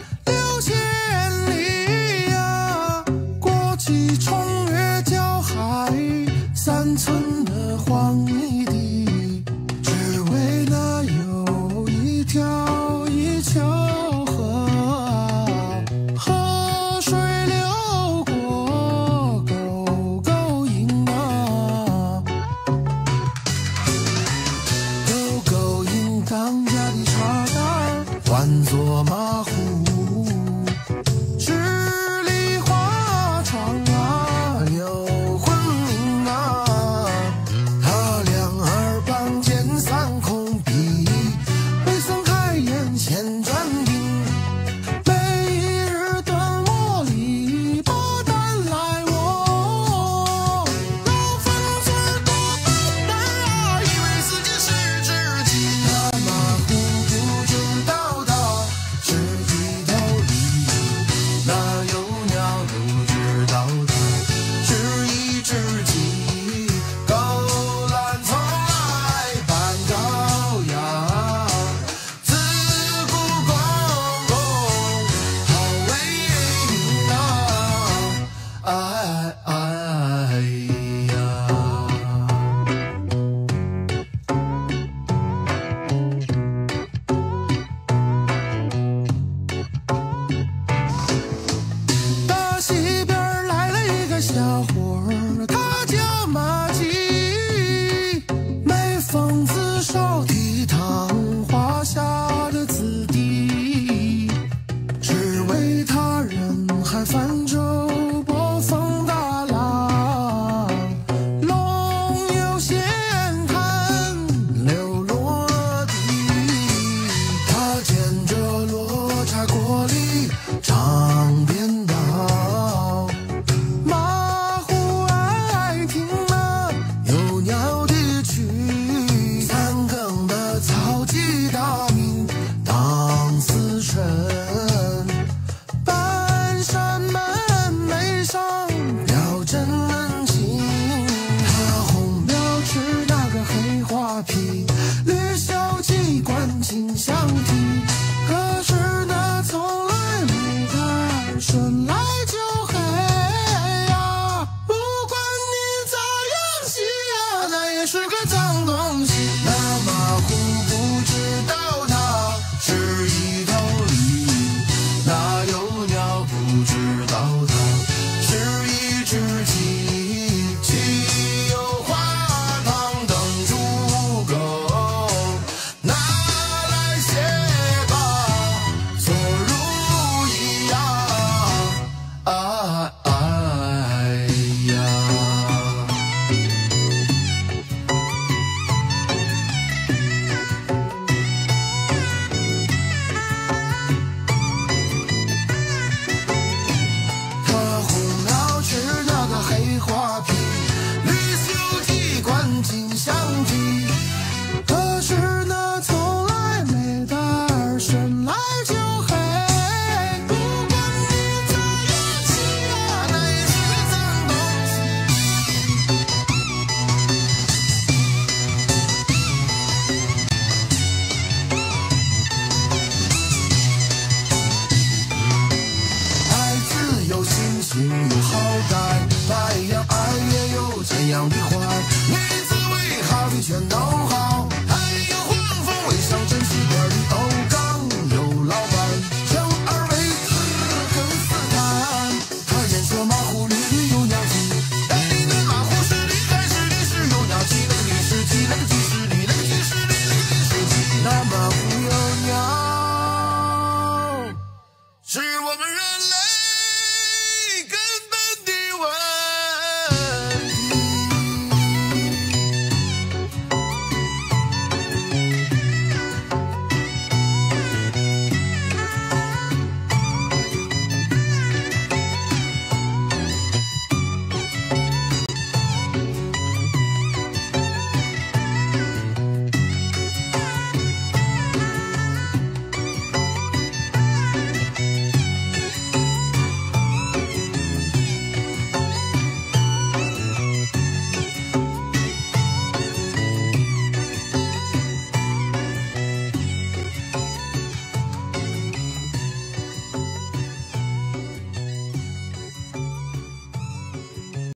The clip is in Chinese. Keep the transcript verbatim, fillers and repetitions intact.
六千里呀，过几重越交海，三寸的黄泥地，只为那有一条一条河啊，河水流过沟沟营啊，沟沟营当家的茶单换作马虎，十里花场啊有魂灵啊，他两耳傍肩三空壁，未曾开眼先转定，每一日端茉莉把蛋来我，老粉嘴多笨蛋啊，以为自己是知己，那马虎不知道他是一头驴，那有鸟不知道它是一只鸡，狗懒从来扮羔羊，自古公公好为民啊，哎哎呀。大西边儿来了一个小伙儿，他叫马季，每逢子手倜傥华夏的子弟，只为他人海泛舟，波峰大浪，龙游闲谈流落地，他见着罗刹锅里唱颠倒，马虎爱听那有鸟的曲，三更的草鸡大鸣当死神，半山门楣上标真情，他红标吃那个黑花皮，绿小鸡管琴相提，可是那从来没他儿顺来就黑呀，不管你咋样洗呀，那也是个脏东西，那马虎不知道它是一头驴，那有鸟不知道它是一只鸡，鸡有花堂等猪狗，拿来写吧做如意呀，哎哎呀。他红了吃那个黑花皮，绿袖鸡管琴相提，可是那从来没他儿顺来就黑，不管你咋样洗呀，那也是个脏东西。爱自由心性有好歹，白羊爱也有这样的坏，女子为好的全都